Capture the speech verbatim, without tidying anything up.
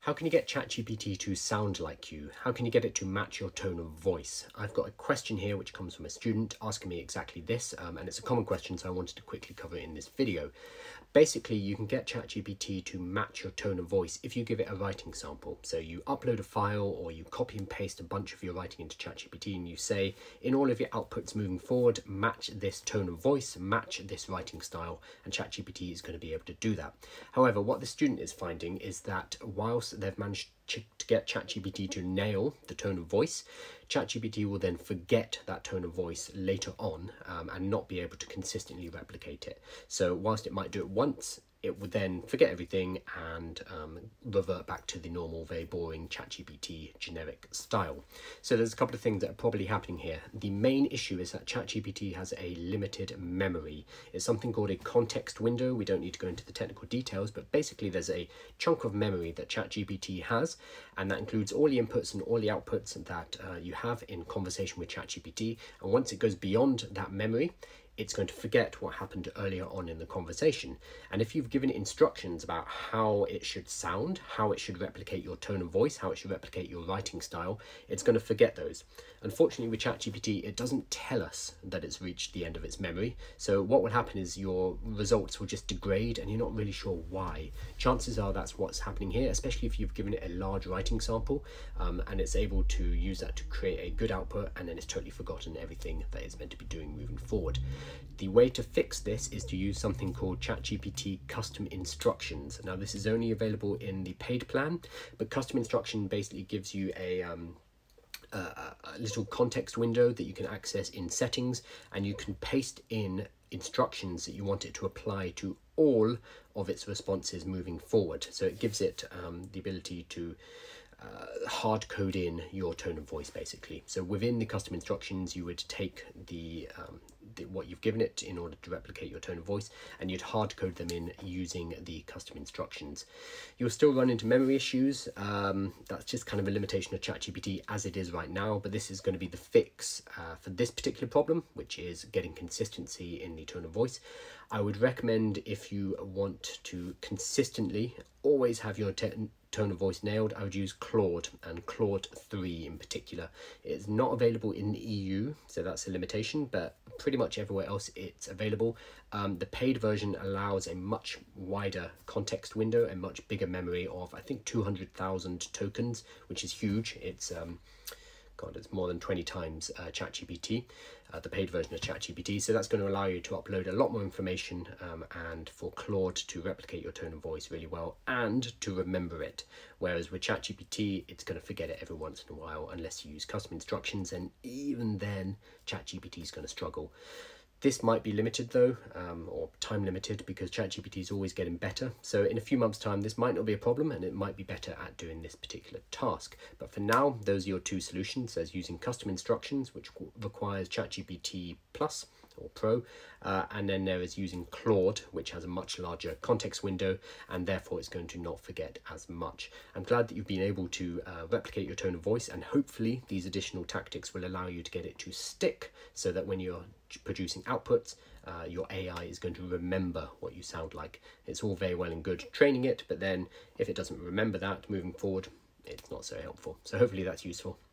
How can you get ChatGPT to sound like you? How can you get it to match your tone of voice? I've got a question here which comes from a student asking me exactly this, um, and it's a common question, so I wanted to quickly cover it in this video. Basically, you can get ChatGPT to match your tone of voice if you give it a writing sample. So you upload a file or you copy and paste a bunch of your writing into ChatGPT and you say, in all of your outputs moving forward, match this tone of voice, match this writing style, and ChatGPT is going to be able to do that. However, what the student is finding is that whilst they've managed to get ChatGPT to nail the tone of voice, ChatGPT will then forget that tone of voice later on um, and not be able to consistently replicate it. So whilst it might do it once, it would then forget everything and um, revert back to the normal, very boring ChatGPT generic style. So there's a couple of things that are probably happening here. The main issue is that ChatGPT has a limited memory. It's something called a context window. We don't need to go into the technical details, but basically there's a chunk of memory that ChatGPT has, and that includes all the inputs and all the outputs that uh, you have in conversation with ChatGPT. And once it goes beyond that memory, it's going to forget what happened earlier on in the conversation. And if you've given it instructions about how it should sound, how it should replicate your tone of voice, how it should replicate your writing style, it's going to forget those. Unfortunately, with ChatGPT, it doesn't tell us that it's reached the end of its memory. So what will happen is your results will just degrade and you're not really sure why. Chances are that's what's happening here, especially if you've given it a large writing sample um, and it's able to use that to create a good output, and then it's totally forgotten everything that it's meant to be doing moving forward. The way to fix this is to use something called ChatGPT custom instructions. Now this is only available in the paid plan, but custom instruction basically gives you a um, a, a little context window that you can access in settings, and you can paste in instructions that you want it to apply to all of its responses moving forward. So it gives it um, the ability to Uh, hard code in your tone of voice basically. So within the custom instructions, you would take the, um, the what you've given it in order to replicate your tone of voice, and you'd hard code them in using the custom instructions. You'll still run into memory issues. Um, that's just kind of a limitation of ChatGPT as it is right now, but this is going to be the fix uh, for this particular problem, which is getting consistency in the tone of voice. I would recommend, if you want to consistently always have your tone of voice nailed, I would use Claude, and Claude three in particular. It's not available in the E U, so that's a limitation, but pretty much everywhere else it's available. Um, the paid version allows a much wider context window, a much bigger memory of, I think, two hundred thousand tokens, which is huge. It's um, God, it's more than twenty times uh, ChatGPT, uh, the paid version of ChatGPT. So that's going to allow you to upload a lot more information um, and for Claude to replicate your tone of voice really well and to remember it. Whereas with ChatGPT, it's going to forget it every once in a while unless you use custom instructions, and even then, ChatGPT is going to struggle. This might be limited though, um, or time limited, because ChatGPT is always getting better. So in a few months' time, this might not be a problem and it might be better at doing this particular task. But for now, those are your two solutions. There's using custom instructions, which requires ChatGPT Plus or Pro, uh, and then there is using Claude, which has a much larger context window, and therefore it's going to not forget as much. I'm glad that you've been able to uh, replicate your tone of voice, and hopefully these additional tactics will allow you to get it to stick, so that when you're producing outputs, uh, your A I is going to remember what you sound like. It's all very well and good training it, but then if it doesn't remember that moving forward, it's not so helpful. So hopefully that's useful.